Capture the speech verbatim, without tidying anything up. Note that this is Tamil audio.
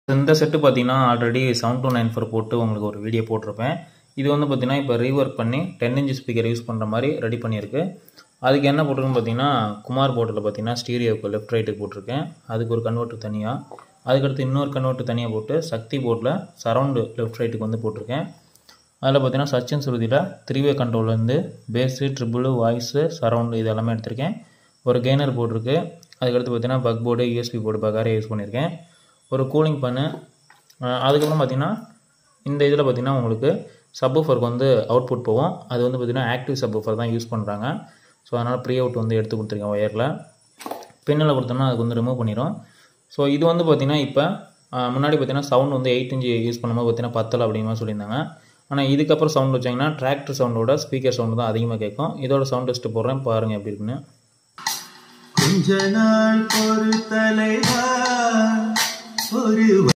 இந்த செட்டு பார்த்தீங்கன்னா already seven two nine four போட்டு உங்களுக்கு ஒரு வீடியோ போட்டிருப்பேன். இது வந்து பார்த்தீங்கன்னா இப்போ ரீவொர்க் பண்ணி டென் இன்ச் ஸ்பீக்கர் யூஸ் பண்ணுற மாதிரி ரெடி பண்ணியிருக்கு. அதுக்கு என்ன போட்டிருக்குன்னு பார்த்தீங்கன்னா குமார் போர்ட்டில் பார்த்தீங்கன்னா ஸ்டீரியோவுக்கு லெஃப்ட் ரைட்டுக்கு போட்டிருக்கேன். அதுக்கு ஒரு கன்வெர்ட்டர் தனியாக, அதுக்கடுத்து இன்னொரு கன்வெர்ட்டர் தனியாக போட்டு சக்தி போர்ட்டில் சரௌண்டு லெஃப்ட் ரைட்டுக்கு வந்து போட்டிருக்கேன். அதில் பார்த்தீங்கன்னா சச்சின் சுருதியில் த்ரீ வே கண்ட்ரோல்லேருந்து பேஸு, ட்ரிபிள், வாய்ஸு, சரௌண்டு இது எல்லாமே எடுத்திருக்கேன். ஒரு கெய்னர் போட்டிருக்கு. அதுக்கடுத்து பார்த்தீங்கன்னா பக் போர்டு, யூஎஸ்பி போர்டு பக்காரே யூஸ் பண்ணியிருக்கேன். ஒரு கூலிங் பண்ணு. அதுக்கப்புறம் பார்த்தீங்கன்னா இந்த இதில் பார்த்தீங்கன்னா உங்களுக்கு சப்வூஃபருக்கு வந்து அவுட்புட் போகும். அது வந்து பார்த்தீங்கன்னா ஆக்டிவ் சப்வூஃபர் தான் யூஸ் பண்ணுறாங்க. ஸோ அதனால் ப்ரீ அவுட் வந்து எடுத்து கொடுத்துருக்கேன் ஒயரில். பின்னில் கொடுத்தோம்னா அதுக்கு வந்து ரிமூவ் பண்ணிடும். ஸோ இது வந்து பார்த்தீங்கன்னா இப்போ முன்னாடி பார்த்தீங்கன்னா சவுண்ட் வந்து எயிட் இன்ச்சு யூஸ் பண்ணும்போது பார்த்தீங்கன்னா பத்தலை அப்படிங்கிற மாதிரி சொல்லியிருந்தாங்க. ஆனால் இதுக்கப்புறம் சவுண்ட் வச்சிங்கன்னா டிராக்டர் சவுண்டோட ஸ்பீக்கர் சவுண்டு தான் அதிகமாக கேட்கும். இதோட சவுண்ட் டெஸ்ட்டு போடுறேன், பாருங்கள் எப்படி இருக்குன்னு. கொஞ்ச நாள் ஒரு தலைவா ஒரு